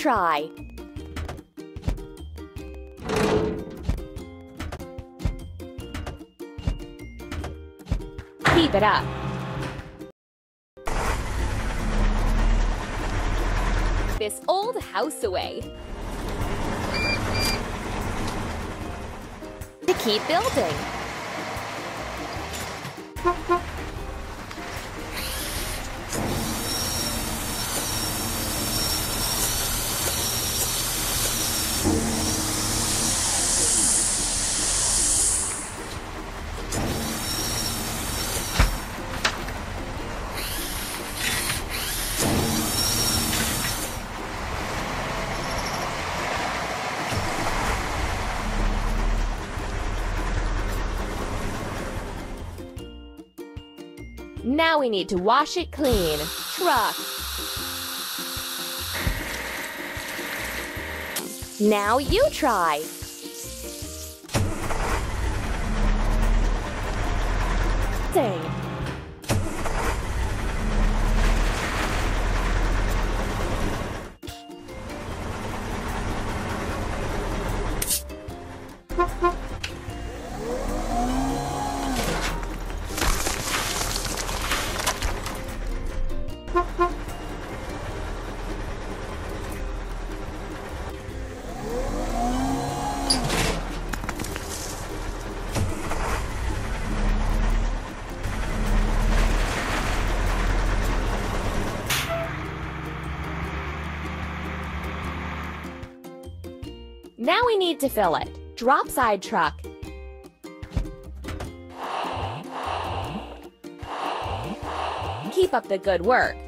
try. Keep it up. This old house away. To keep building. Now we need to wash it clean. Truck. Now you try. Dang. Now we need to fill it. Drop side truck. Keep up the good work.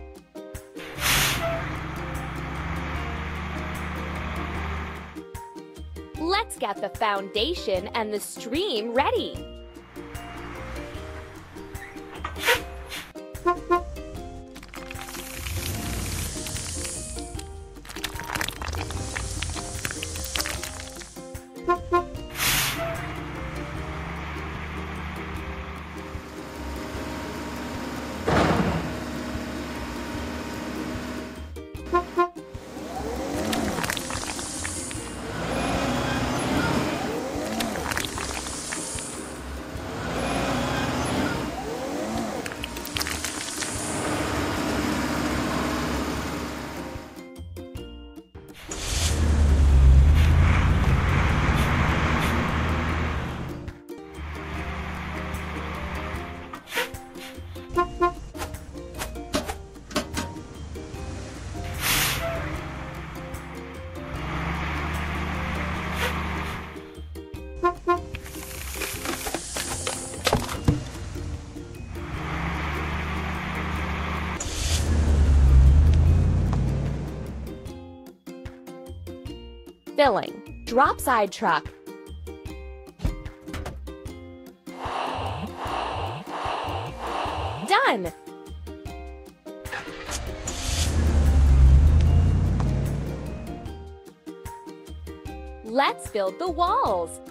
Let's get the foundation and the stream ready. Filling. Drop side truck. Done! Let's build the walls.